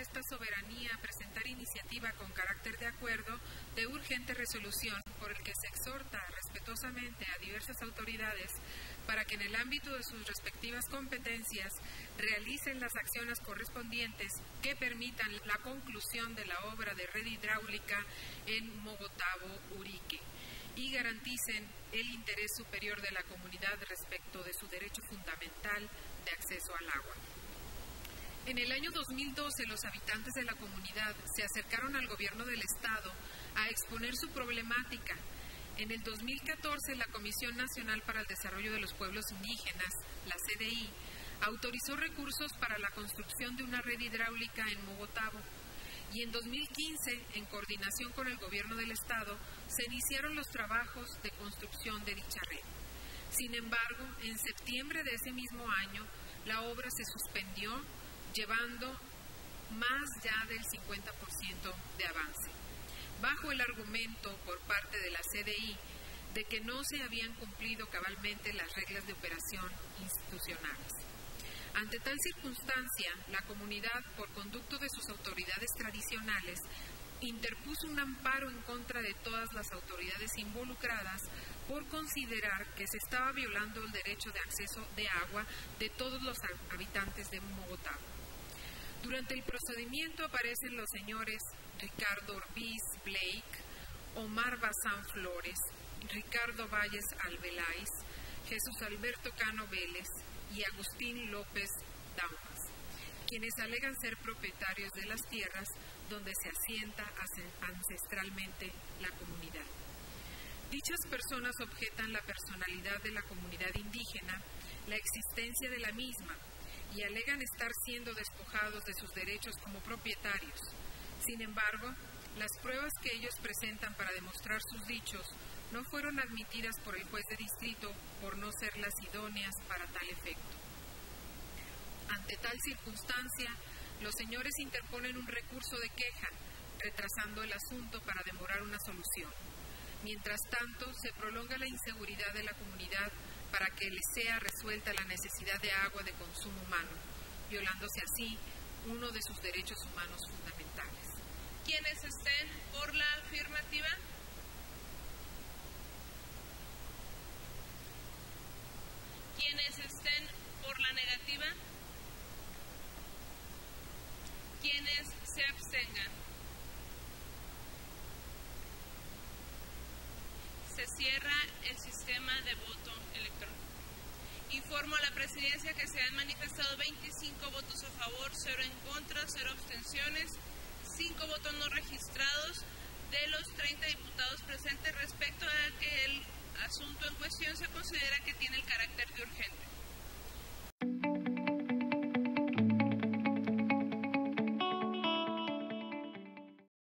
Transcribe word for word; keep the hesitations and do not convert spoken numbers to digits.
esta soberanía presentar iniciativa con carácter de acuerdo de urgente resolución por el que se exhorta respetuosamente a diversas autoridades para que en el ámbito de sus respectivas competencias realicen las acciones correspondientes que permitan la conclusión de la obra de red hidráulica en Mogotavo, Urique, y garanticen el interés superior de la comunidad respecto de su derecho fundamental de acceso al agua. En el año dos mil doce, los habitantes de la comunidad se acercaron al gobierno del Estado a exponer su problemática. En el dos mil catorce, la Comisión Nacional para el Desarrollo de los Pueblos Indígenas, la C D I, autorizó recursos para la construcción de una red hidráulica en Mogotavo. Y en dos mil quince, en coordinación con el gobierno del Estado, se iniciaron los trabajos de construcción de dicha red. Sin embargo, en septiembre de ese mismo año, la obra se suspendió, llevando más ya del cincuenta por ciento de avance, bajo el argumento por parte de la C D I de que no se habían cumplido cabalmente las reglas de operación institucionales. Ante tal circunstancia, la comunidad, por conducto de sus autoridades tradicionales, interpuso un amparo en contra de todas las autoridades involucradas por considerar que se estaba violando el derecho de acceso de agua de todos los habitantes de Mogotavo. Durante el procedimiento aparecen los señores Ricardo Orbiz Blake, Omar Bazán Flores, Ricardo Valles Albeláiz, Jesús Alberto Cano Vélez y Agustín López Daumas, quienes alegan ser propietarios de las tierras donde se asienta ancestralmente la comunidad. Dichas personas objetan la personalidad de la comunidad indígena, la existencia de la misma, y alegan estar siendo despojados de sus derechos como propietarios. Sin embargo, las pruebas que ellos presentan para demostrar sus dichos no fueron admitidas por el juez de distrito por no ser las idóneas para tal efecto. Ante tal circunstancia, los señores interponen un recurso de queja, retrasando el asunto para demorar una solución. Mientras tanto, se prolonga la inseguridad de la comunidad para que les sea resuelta la necesidad de agua de consumo humano, violándose así uno de sus derechos humanos fundamentales. ¿Quiénes estén por la afirmativa? ¿Quiénes estén por la negativa? ¿Quiénes se abstengan? Se cierra el sistema de voto electrónico. Informo a la Presidencia que se han manifestado veinticinco votos a favor, cero en contra, cero abstenciones, cinco votos no registrados de los treinta diputados presentes, respecto a que el asunto en cuestión se considera que tiene el carácter de urgente.